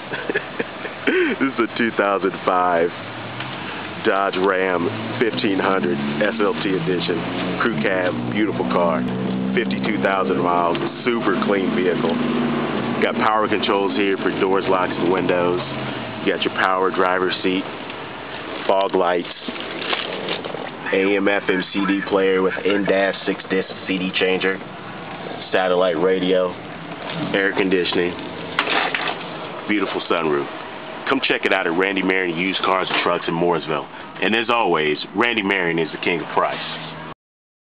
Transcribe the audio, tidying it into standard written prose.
This is a 2005 Dodge Ram 1500 SLT edition. Crew cab, beautiful car. 52,000 miles, super clean vehicle. Got power controls here for doors, locks, and windows. You got your power driver's seat, fog lights, AM FM CD player with in-dash 6-disc CD changer, satellite radio, air conditioning, beautiful sunroof. Come check it out at Randy Marion Used Cars and Trucks in Mooresville. And as always, Randy Marion is the king of price.